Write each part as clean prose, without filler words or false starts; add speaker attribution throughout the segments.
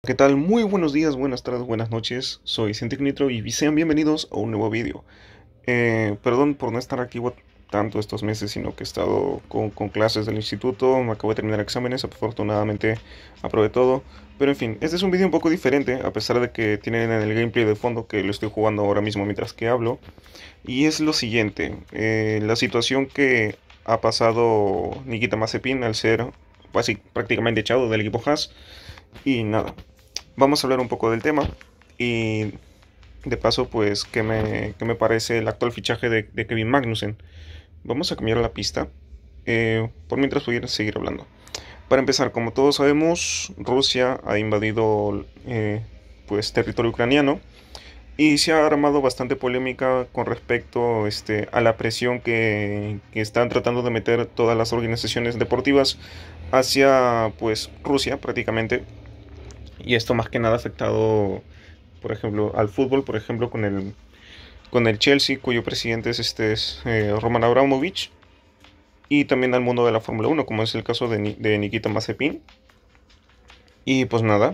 Speaker 1: ¿Qué tal? Muy buenos días, buenas tardes, buenas noches. Soy Cintic Nitro y sean bienvenidos a un nuevo vídeo. Perdón por no estar aquí tanto estos meses, sino que he estado con clases del instituto. Me acabo de terminar exámenes, afortunadamente aprobé todo. Pero en fin, este es un vídeo un poco diferente, a pesar de que tienen el gameplay de fondo que lo estoy jugando ahora mismo mientras que hablo. Y es lo siguiente, la situación que ha pasado Nikita Mazepin al ser prácticamente echado del equipo Haas. Y nada, vamos a hablar un poco del tema y de paso pues qué me parece el actual fichaje de Kevin Magnussen. Vamos a cambiar la pista, por mientras voy a seguir hablando. Para empezar, como todos sabemos, Rusia ha invadido pues territorio ucraniano y se ha armado bastante polémica con respecto a la presión que están tratando de meter todas las organizaciones deportivas hacia pues Rusia prácticamente. Y esto más que nada ha afectado, por ejemplo, al fútbol, por ejemplo, con el Chelsea, cuyo presidente es Roman Abramovich, y también al mundo de la Fórmula 1, como es el caso de Nikita Mazepin. Y pues nada,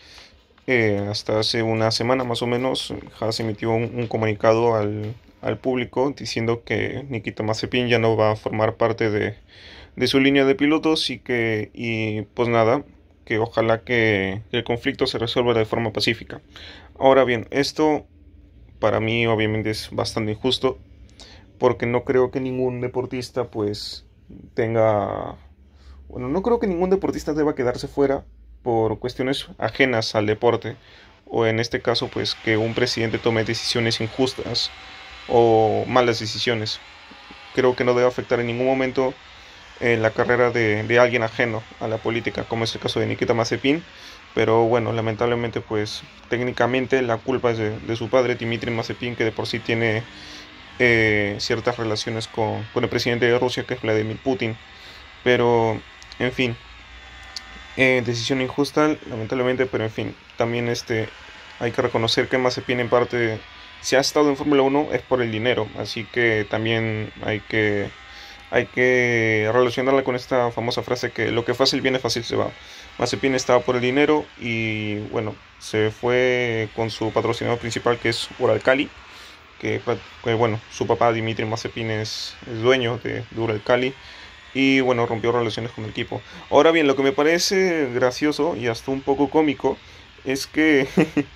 Speaker 1: hasta hace una semana más o menos, Haas emitió un comunicado al público diciendo que Nikita Mazepin ya no va a formar parte de su línea de pilotos y pues nada, que ojalá que el conflicto se resuelva de forma pacífica. Ahora bien, esto para mí obviamente es bastante injusto porque no creo que ningún deportista pues tenga, bueno, no creo que ningún deportista deba quedarse fuera por cuestiones ajenas al deporte, o en este caso pues que un presidente tome decisiones injustas o malas decisiones. Creo que no debe afectar en ningún momento la carrera de alguien ajeno a la política, como es el caso de Nikita Mazepin. Pero bueno, lamentablemente pues técnicamente la culpa es de su padre, Dmitry Mazepin, que de por sí tiene ciertas relaciones con el presidente de Rusia, que es Vladimir Putin. Pero, en fin, decisión injusta, lamentablemente, pero en fin, también hay que reconocer que Mazepin en parte, si ha estado en Fórmula 1 es por el dinero, así que también hay que relacionarla con esta famosa frase que lo que fácil viene fácil se va. Mazepin estaba por el dinero y bueno, se fue con su patrocinador principal, que es Uralkali, que bueno, su papá Dmitry Mazepin es dueño de Uralkali y bueno, rompió relaciones con el equipo. Ahora bien, lo que me parece gracioso y hasta un poco cómico es que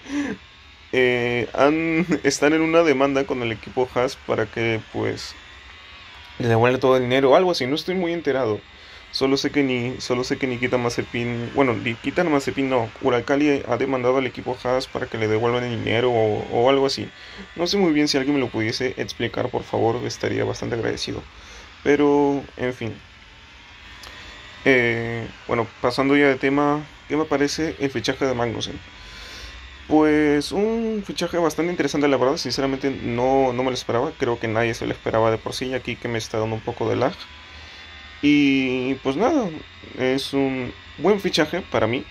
Speaker 1: están en una demanda con el equipo Haas para que pues le devuelve todo el dinero o algo así, no estoy muy enterado. Solo sé que Nikita Mazepin, bueno, Nikita Mazepin no, Uralkali ha demandado al equipo Haas para que le devuelvan el dinero o algo así. No sé muy bien, si alguien me lo pudiese explicar, por favor, estaría bastante agradecido. Pero, en fin. Bueno, pasando ya de tema, ¿qué me parece el fichaje de Magnussen? Pues un fichaje bastante interesante, la verdad. Sinceramente no me lo esperaba. Creo que nadie se lo esperaba de por sí. Aquí que me está dando un poco de lag. Y pues nada, es un buen fichaje para mí.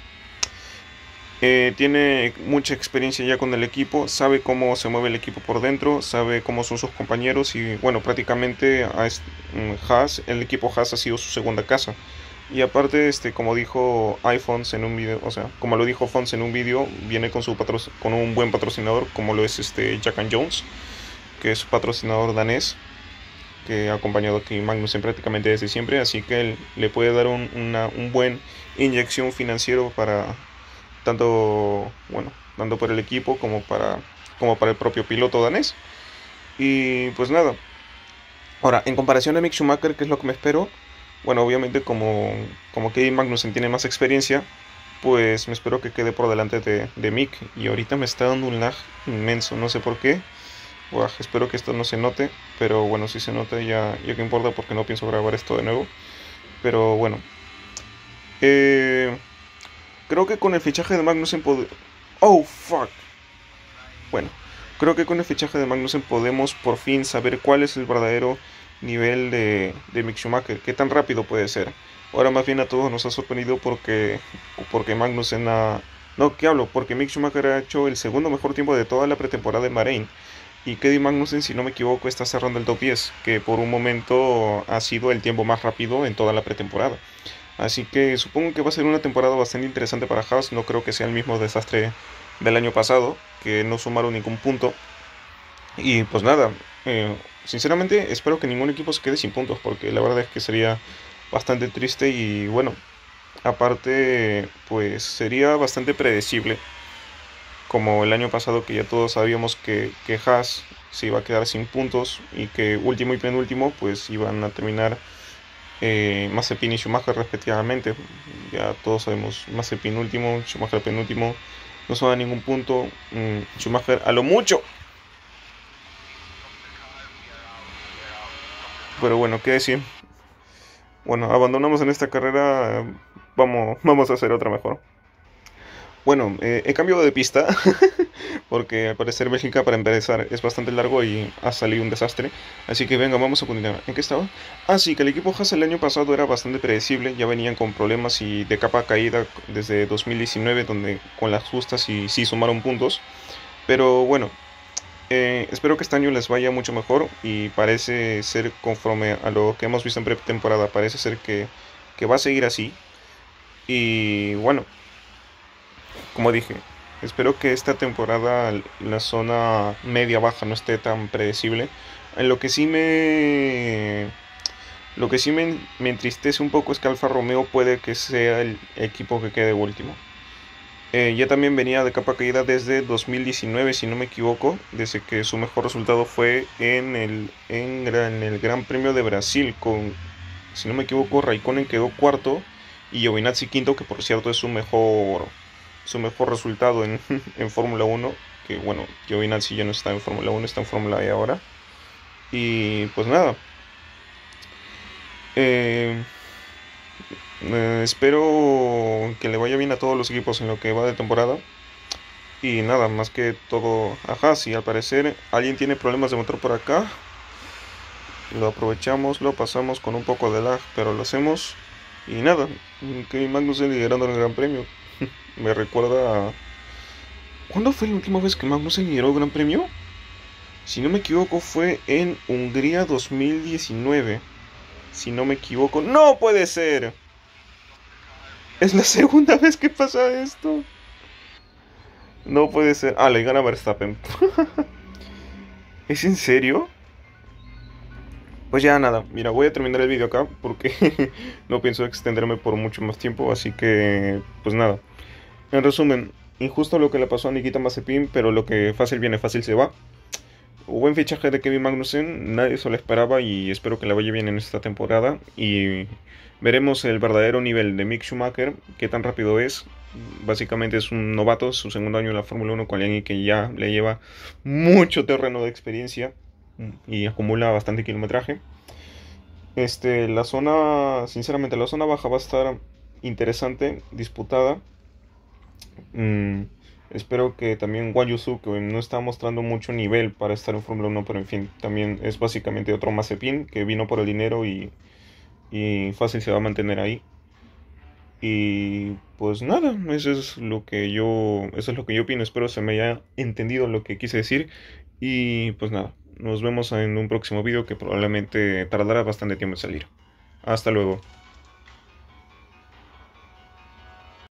Speaker 1: Tiene mucha experiencia ya con el equipo, sabe cómo se mueve el equipo por dentro, sabe cómo son sus compañeros y bueno, prácticamente el equipo Haas ha sido su segunda casa. Y aparte, como dijo iPhones en un video, o sea, como lo dijo Fons en un video, viene con un buen patrocinador como lo es Jack and Jones, que es patrocinador danés, que ha acompañado a Kevin Magnussen prácticamente desde siempre, así que él le puede dar un buen inyección financiero para tanto, bueno, tanto para el equipo como para el propio piloto danés. Y pues nada, ahora, en comparación a Mick Schumacher, ¿qué es lo que me espero? Bueno, obviamente como Kevin Magnussen tiene más experiencia, pues me espero que quede por delante de Mick. Y ahorita me está dando un lag inmenso, no sé por qué. Buah, espero que esto no se note, pero bueno, si se nota ya que importa porque no pienso grabar esto de nuevo. Pero bueno, eh, creo que con el fichaje de Magnussen Oh, fuck. Bueno, creo que con el fichaje de Magnussen podemos por fin saber cuál es el verdadero nivel de Mick Schumacher, qué tan rápido puede ser. Ahora más bien a todos nos ha sorprendido porque Magnussen ha... No, ¿qué hablo? Porque Mick Schumacher ha hecho el segundo mejor tiempo de toda la pretemporada en Bahrein. Y Kevin Magnussen, si no me equivoco, está cerrando el top 10, que por un momento ha sido el tiempo más rápido en toda la pretemporada. Así que supongo que va a ser una temporada bastante interesante para Haas. No creo que sea el mismo desastre del año pasado, que no sumaron ningún punto. Y pues nada, sinceramente espero que ningún equipo se quede sin puntos, porque la verdad es que sería bastante triste y bueno, aparte pues sería bastante predecible, como el año pasado que ya todos sabíamos que Haas se iba a quedar sin puntos y que último y penúltimo pues iban a terminar Mazepin y Schumacher respectivamente. Ya todos sabemos, Mazepin último, Schumacher penúltimo, no se va a ningún punto. Schumacher a lo mucho. Pero bueno, ¿qué decir? Bueno, abandonamos en esta carrera, vamos a hacer otra mejor. Bueno, he cambiado de pista porque al parecer Bélgica para empezar es bastante largo y ha salido un desastre. Así que venga, vamos a continuar. ¿En qué estaba? Ah, sí, que el equipo Haas el año pasado era bastante predecible, ya venían con problemas y de capa caída desde 2019, donde con las justas y sí sumaron puntos. Pero bueno, espero que este año les vaya mucho mejor y parece ser conforme a lo que hemos visto en pretemporada, parece ser que va a seguir así. Y bueno, como dije, espero que esta temporada la zona media-baja no esté tan predecible. En lo que sí me entristece un poco es que Alfa Romeo puede que sea el equipo que quede último. Ya también venía de capa caída desde 2019, si no me equivoco, desde que su mejor resultado fue en el Gran Premio de Brasil, con, si no me equivoco, Raikkonen quedó cuarto y Giovinazzi quinto, que por cierto es su mejor resultado en, en Fórmula Uno, que bueno, Giovinazzi ya no está en Fórmula Uno, está en Fórmula E ahora. Y pues nada, eh, espero que le vaya bien a todos los equipos en lo que va de temporada. Y nada, más que todo, ajá, si al parecer alguien tiene problemas de motor por acá, lo aprovechamos, lo pasamos con un poco de lag, pero lo hacemos. Y nada, que Magnussen liderando el Gran Premio. Me recuerda a... ¿Cuándo fue la última vez que Magnussen lideró el Gran Premio? Si no me equivoco fue en Hungría 2019. Si no me equivoco... ¡No puede ser! Es la segunda vez que pasa esto. No puede ser. Ah, le gana Verstappen. ¿Es en serio? Pues ya nada, mira, voy a terminar el vídeo acá porque no pienso extenderme por mucho más tiempo, así que pues nada. En resumen, injusto lo que le pasó a Nikita Mazepin, pero lo que fácil viene, fácil se va. Buen fichaje de Kevin Magnussen, nadie se lo esperaba y espero que le vaya bien en esta temporada. Y veremos el verdadero nivel de Mick Schumacher, qué tan rápido es. Básicamente es un novato, su segundo año en la Fórmula 1 con alguien que ya le lleva mucho terreno de experiencia y acumula bastante kilometraje. La zona, sinceramente, la zona baja va a estar interesante, disputada. Mm, espero que también Guan Yusu, que no está mostrando mucho nivel para estar en Fórmula 1, pero en fin, también es básicamente otro Mazepin que vino por el dinero y fácil se va a mantener ahí. Y pues nada, eso es lo que yo opino. Espero se me haya entendido lo que quise decir. Y pues nada, nos vemos en un próximo video que probablemente tardará bastante tiempo en salir. Hasta luego.